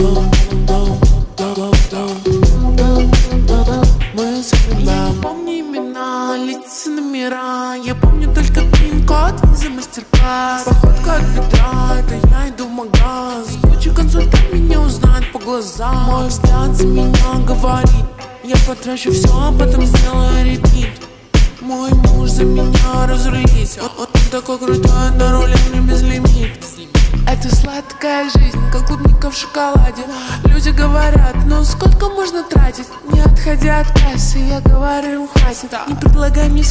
Мы я не помню имена, лица, номера. Я помню только пин-код, виза, мастер-класс. Походка от бедра, это я иду в магаз. Куча консультант меня узнает по глазам. Мой взгляд за меня говорит: я потрачу все, а потом сделаю репит. Мой муж за меня разрулится. Он такой крутой, на руле мне безлимит. Это сладкая жизнь, как клубника в шоколаде. Люди говорят: ну сколько можно тратить? Не отходя от кассы, я говорю: хватит. Не предлагай мне